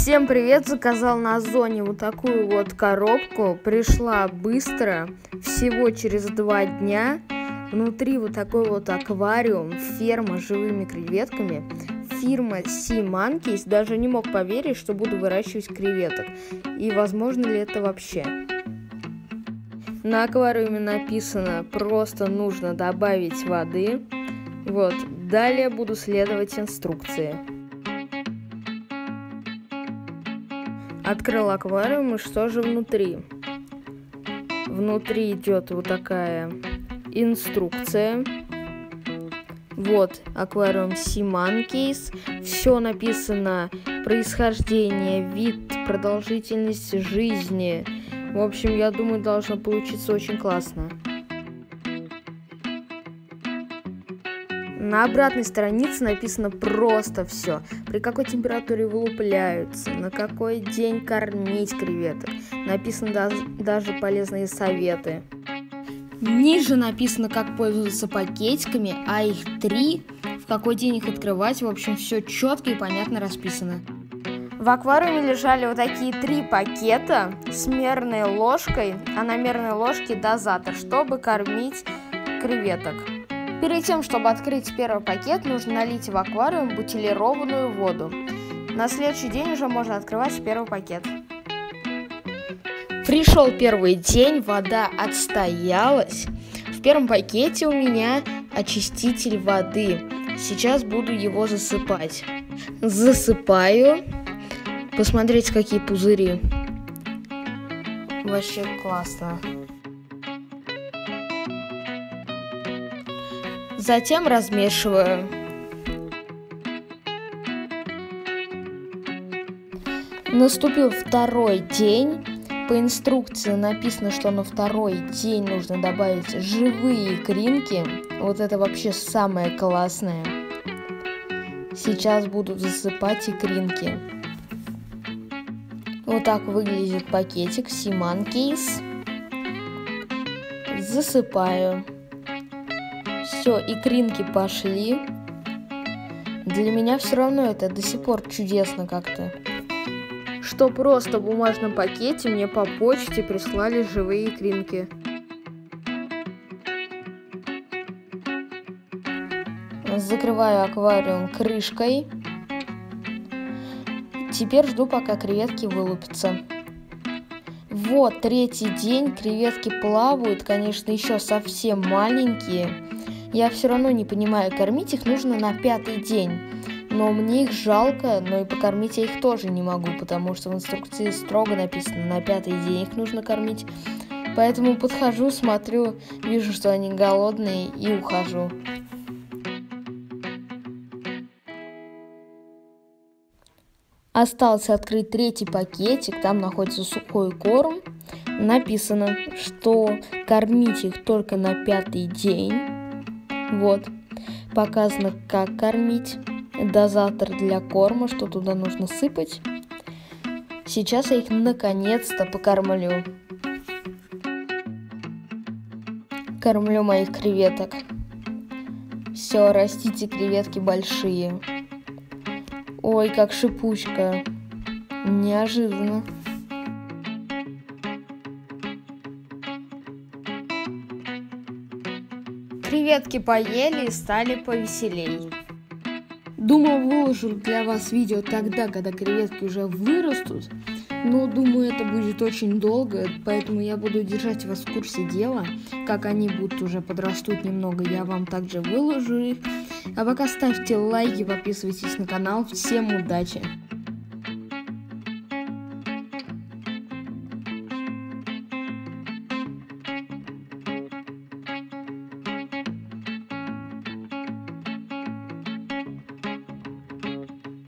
Всем привет! Заказал на Озоне вот такую вот коробку. Пришла быстро, всего через 2 дня. Внутри вот такой вот аквариум, ферма с живыми креветками. Фирма Sea Monkeys. Даже не мог поверить, что буду выращивать креветок. И возможно ли это вообще? На аквариуме написано: просто нужно добавить воды. Вот, далее буду следовать инструкции. Открыл аквариум, и что же внутри? Внутри идет вот такая инструкция. Вот аквариум Sea Monkeys. Все написано: происхождение, вид, продолжительность жизни. В общем, я думаю, должно получиться очень классно. На обратной странице написано просто все. При какой температуре вылупляются, на какой день кормить креветок. Написано даже полезные советы. Ниже написано, как пользоваться пакетиками, а их 3, в какой день их открывать. В общем, все четко и понятно расписано. В аквариуме лежали вот такие 3 пакета с мерной ложкой, а на мерной ложке дозатор, чтобы кормить креветок. Перед тем, чтобы открыть первый пакет, нужно налить в аквариум бутилированную воду. На следующий день уже можно открывать первый пакет. Пришел первый день, вода отстоялась. В первом пакете у меня очиститель воды. Сейчас буду его засыпать. Засыпаю. Посмотрите, какие пузыри. Вообще классно. Затем размешиваю. Наступил второй день. По инструкции написано, что на второй день нужно добавить живые икринки. Вот это вообще самое классное. Сейчас буду засыпать икринки. Вот так выглядит пакетик Sea Monkeys. Засыпаю. Все, икринки пошли. Для меня все равно это до сих пор чудесно как-то. Что просто в бумажном пакете мне по почте прислали живые икринки. Закрываю аквариум крышкой. Теперь жду, пока креветки вылупятся. Вот, 3-й день, креветки плавают, конечно, еще совсем маленькие. Я все равно не понимаю, кормить их нужно на 5-й день. Но мне их жалко, но и покормить я их тоже не могу, потому что в инструкции строго написано: на 5-й день их нужно кормить. Поэтому подхожу, смотрю, вижу, что они голодные, и ухожу. Осталось открыть 3-й пакетик, там находится сухой корм. Написано, что кормить их только на 5-й день. Вот, показано, как кормить. Дозатор для корма, что туда нужно сыпать. Сейчас я их наконец-то покормлю. Кормлю моих креветок. Все, растите, креветки большие. Ой, как шипучка. Неожиданно. Креветки поели и стали повеселей. Думал, выложу для вас видео тогда, когда креветки уже вырастут, но думаю, это будет очень долго, поэтому я буду держать вас в курсе дела. Как они будут уже подрастут немного, я вам также выложу их. А пока ставьте лайки, подписывайтесь на канал. Всем удачи!